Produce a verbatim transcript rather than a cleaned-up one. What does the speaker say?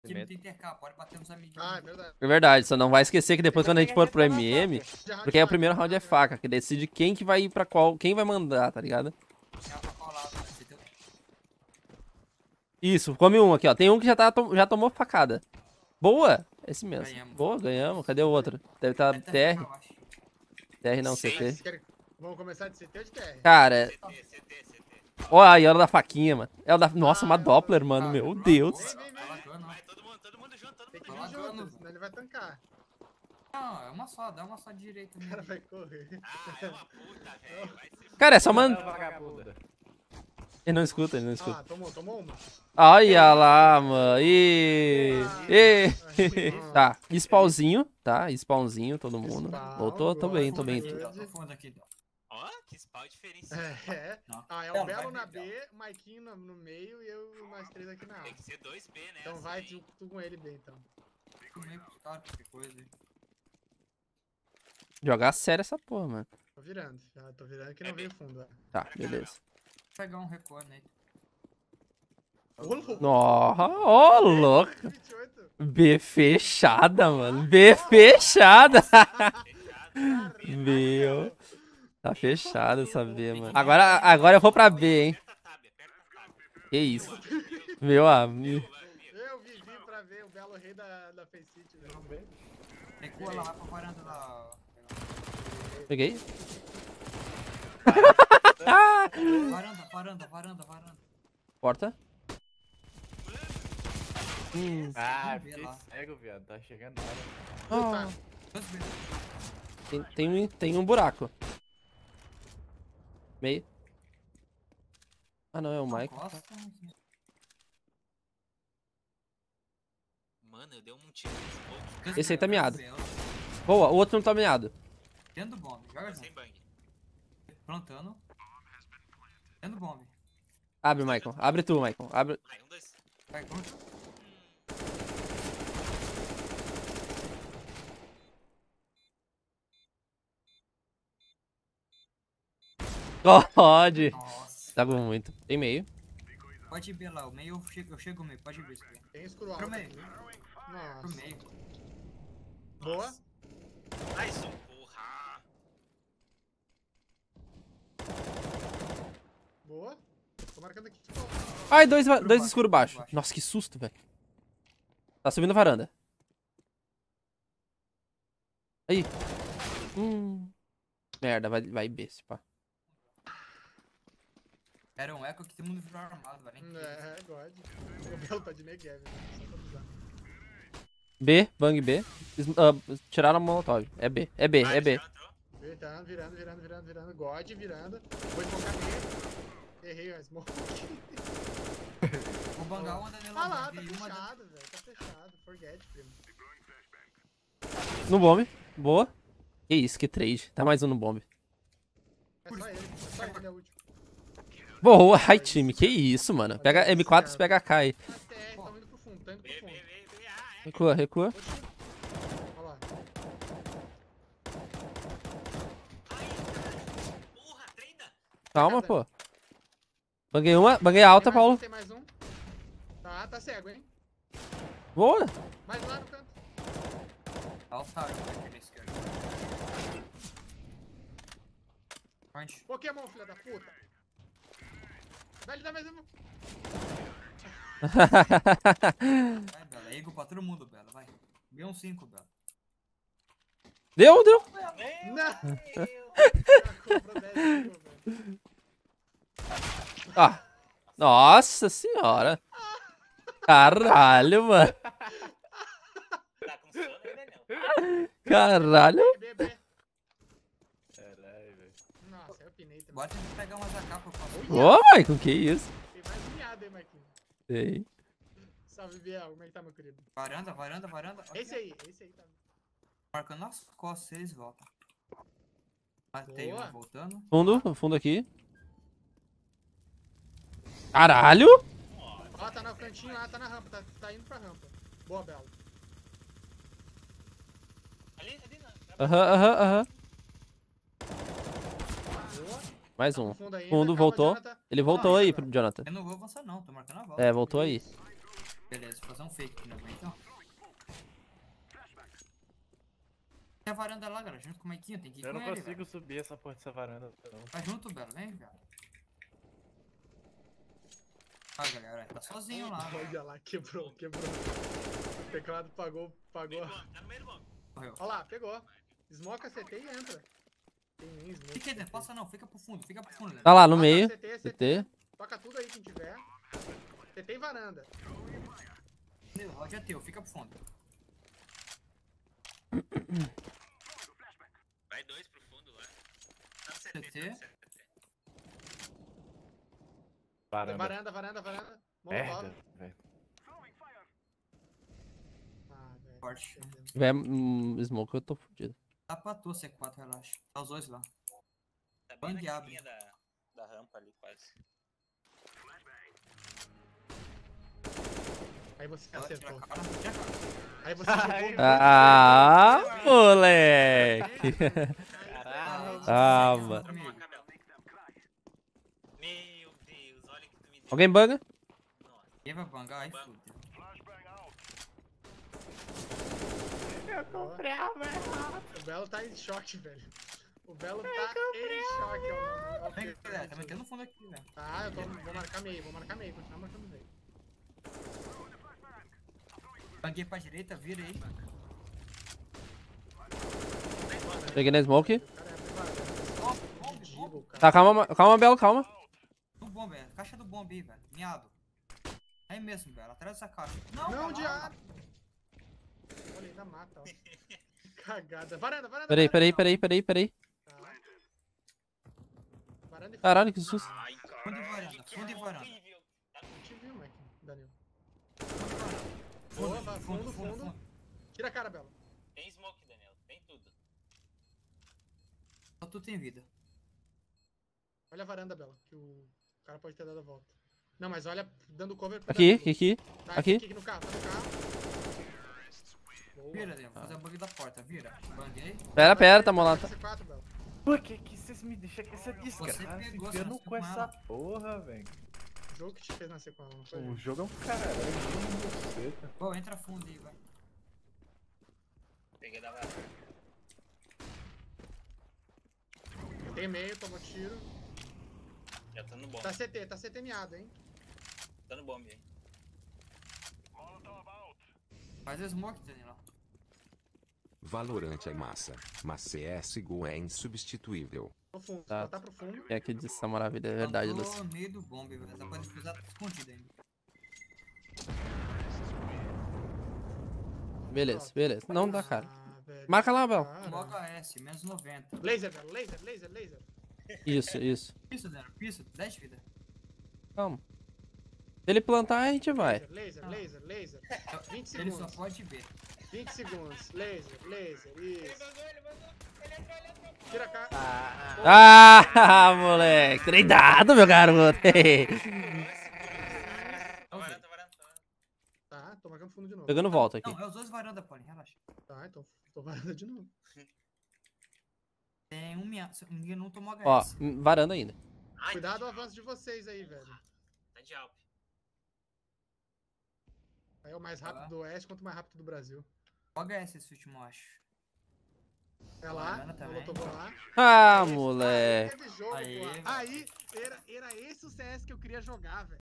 Time tem T K, pode bater nos amiguinhos. Ah, é verdade. É verdade, só não vai esquecer que depois quando a gente for pro M M, porque aí o primeiro round é faca, que decide quem que vai ir pra qual, quem vai mandar, tá ligado? Isso, come um aqui, ó. Tem um que já, tá, já tomou facada. Boa! Esse mesmo. Ganhamos. Boa, ganhamos. Cadê o outro? Deve estar T R. T R não, C T. Vamos começar de C T ou de T R? Cara, C T, C T, C T. ó a Yana da faquinha, mano. Ela da... Nossa, uma Doppler, mano. Meu Deus. Vem, vem, vem. Vai, todo mundo, todo mundo junto, todo Tem mundo que junto. vir junto, senão ele vai tancar. Não, é uma só, dá uma só de direita. O cara vai correr. Ah, é uma puta, velho. Vai ser Cara, é só man... Vagabunda. Ele não escuta, ele não escuta. Ah, tomou, tomou uma. Olha lá, mano. E... e... Ah, Tá, spawnzinho, tá? Spawnzinho, todo mundo. Spawn, Voltou, tô bem, tô bem. boa. Tô fundo aqui, ó. Ó, que spawn diferenciado. É. Não. Ah, é Não, o Belo vai na ver, B, o Maikinho no, no meio e eu nós três aqui na A. Tem que ser dois B, né? Então vai tu, tu com ele B, então. Comigo pros caras, qualquer coisa aí. Jogar sério essa porra, mano. Tô virando, já tô virando que não veio fundo. Ó. Tá, beleza. Vou pegar um recuo nele. Ô, louco. Nossa, ó, louco. vinte e oito. B fechada, mano. B fechada. Meu. Tá fechada essa B, mano. Agora, agora eu vou pra B, hein. Aperta tab, aperta tab. Que isso. Meu amigo. Eu vivi pra ver o Belo Rei da, da Face City, velho. Recua lá, vai pra varanda da... Peguei. Varanda, varanda, varanda, varanda. Porta. Hum. Ah, Vê fiquei lá. cego, viado. Tá chegando na hora. Ah, Duas vezes. tem, tem, um, tem um buraco. Meio. Ah, não, é o Mike. Costa. Mano, eu dei um tiro nesse pouco. Esse aí tá miado. Boa, o outro não tá miado. Dentro do bomb, joga Sem junto. bang. Plantando. Dentro do bomb. Abre, Michael. Abre tu, Michael. Abre. Vai, um, dois. Vai, vamos. Pode. Nossa. Tá bom muito. Tem meio. Pode ir lá, o meio eu chego, eu chego no meio, pode vir. Pro Tem escuro alto meio, aqui. pro Nossa. meio. Boa. Mais um, porra. Boa. Tô marcando aqui. Ai, dois, va- Escuro dois baixo, escuros escuro baixo. baixo. Nossa, que susto, velho. Tá subindo varanda. Aí. Hum. Merda, vai, vai B, se pá. Era um eco que todo mundo virou armado, velho. nem É, God. O Belo tá de Negev, né? Só pra avisar. B, bang B. Es- ah, tiraram a molotov. É B, é B, é B. Já entrou? Virando, virando, virando, virando, virando. God, virando. Vou esmocar B. Errei a smoke. Vou bangar uma Daniela. Ah lá, tá e uma da- fechado, velho. Tá fechado. Forget, primo. No bomb. Boa. Que isso, que trade. Tá mais um no bomb. É só ele. É só ele, é o último. Boa, hi time. Que isso, mano. Pega M quatro e pega K aí. Tá T R, tão indo pro fundo, tão indo B, pro B, fundo. B, B, ah, é. Recua, recua. Olha lá. Porra, treina. Calma, pô. Banguei uma, banguei alta, Tem mais Paulo. um, tem mais um. Tá, tá cego, hein? Boa. Mais lá no canto. Altário aqui na esquerda. Onde? Pokémon, filha da puta. Vai lhe dar mais um. Vai, Bela. É ego pra todo mundo, Bela. Vai. B um cinco, Bela. Deu, deu. Não! Comprou dez, velho. Ah. Nossa senhora. Caralho, mano. Tá com sono ainda não. Caralho. B, B. Caralho, velho. Nossa, eu pinei também. Bora tentar pegar umas A K pra eu faço. Ô, Michael, que isso? Tem mais um miado aí, Marquinhos. Sei. Salve, Biel. Como é que tá, meu querido? Varanda, varanda, varanda. Aqui, Esse aí, esse aí tá. marcando nas costas, eles voltam. Matei Boa. um voltando. Fundo, fundo aqui. Caralho. Ó, tá no cantinho lá, tá na rampa. Tá, tá indo pra rampa. Boa, Belo. Ali, ali não. Aham, aham, aham. Boa. Mais Tá no um. fundo ainda. Fundo, Calma, voltou. Jonathan. Ele voltou Nossa, aí, velho. pro Jonathan. Eu não vou avançar não, tô marcando a volta. É, voltou aí. Beleza, vou fazer um fake aqui na frente, então. Tem a varanda lá, galera, junto com o Maiquinho, tem que ir Eu com não ele, consigo velho. subir essa porra dessa varanda. Não. Vai junto, Belo, vem, velho. Ah, galera, tá sozinho lá. Olha lá, quebrou, quebrou. O teclado pagou, pagou. Tá no meio do bomb. Morreu. Olha lá, pegou. Smoke a C T e entra. Tem nem smoke. Fica aí dentro, passa não, fica pro fundo, fica pro fundo. Tá lá no Ah, meio. C T, C C T. T. Toca tudo aí quem tiver. C T e varanda. Round é teu, fica pro fundo. Vai dois pro fundo lá. Tá no C C T. T. Tá no C T. Varanda. Varanda, varanda, varanda. Merda, Molotov. velho. Ah, velho. Forte. Perdemos. Se tiver hum, smoke, eu tô fudido. Dá pra tu, C quatro, relaxa. Tá os dois lá. Tá bem Bang na abre. esquininha da, da rampa ali, quase. Aí você Ela tira acertou. a cara, tira a cara. Aí você jogou. Ah, moleque. Caralho. Ah, Segue, mano. contra mim. Meu Deus, olha o que tu me deu. Alguém banga? Nossa. Quem vai bangar? Aí Bang. fudeu. O Belo tá em choque, velho. O Belo tá em choque, ó. Vem, galera, tá metendo no fundo aqui, velho. Tá, eu tô, vou marcar meio, vou marcar meio, continuar marcando meio. Banguei pra direita, vira aí. Peguei na smoke. O cara é preparado. Ó, bom, Dribble, cara. Tá, calma, calma, Belo, calma. do bomb, velho. Caixa do bomb aí, velho. Miado. Aí mesmo, velho. Atrás dessa caixa. Não, Não, calma, diabo! Olha, ainda mata, ó. Cagada. Varanda, varanda. Peraí, varanda. peraí, peraí, peraí, peraí. Tá. Varanda e Caralho, que susto. Ai, Fundo e varanda, fundo e varanda. horrível. te viu, Mike, Daniel. Fundo, Boa, vai, fundo, fundo, fundo, fundo. fundo. Tira a cara, Belo. Tem smoke, Daniel. Tem tudo. Só tu tem vida. Olha a varanda, Belo, que o cara pode ter dado a volta. Não, mas olha, dando cover pro Aqui, Danilo. aqui, aqui. Tá, aqui. aqui no carro, tá no carro. Boa. Vira, Daniel. Vou fazer o bug da porta. Vira. Banguei. Pera, pera, tá molado. C quatro, Belo. Por que que vocês me deixam com essa Você desgraça pegou, enfiando você com não essa porra, velho? O jogo que te fez nascer com ela, não foi? O jogo é um caralho, você, tá? Pô, entra fundo aí, vai. Peguei da varanda. Tem meio, tomou tiro. Já tô no bomb. Tá C T, tá C T meado, hein? Tô no bomb aí. Faz o smoke, Daniel. Valorant é massa, mas C S G O é insubstituível. Pro fundo, Tá. botar pro fundo. É que disse essa maravilha, é verdade, Tô Lúcio. no meio do bomb, velho. Essa pode cruzar escondida ainda. Beleza, beleza. Não dá, cara. Ah, velho. Marca lá, Bel. Cara. Smoke A S, menos noventa. Laser, Belo, laser, laser, laser. Isso, isso. Piso, Daniel. Piso. dez de vida. Calma. Se ele plantar, a gente vai. Laser, laser, laser, laser. vinte Ele só segundos. pode ver. vinte segundos. Laser, laser, isso. Tira a cara. Ah, moleque. Treinado, meu garoto. Tá varanda, tá varanda, tá varanda. Tá, tô marcando fundo de novo. Pegando volta aqui. Não, é os dois varanda, Paulinho. Relaxa. Tá, então tô varanda de novo. Tem um minha. Ninguém não tomou Ó, H S. varanda ainda. Ai, Cuidado tá o de- avanço de vocês aí, velho. Tá de Alp. Aí é o mais rápido do Oeste quanto o mais rápido do Brasil. O H S esse último, eu acho. É lá, Varanda também. molotov lá. Ah, Aí moleque. teve jogo, Aí, pô. velho. Aí, era, era esse o C S que eu queria jogar, velho.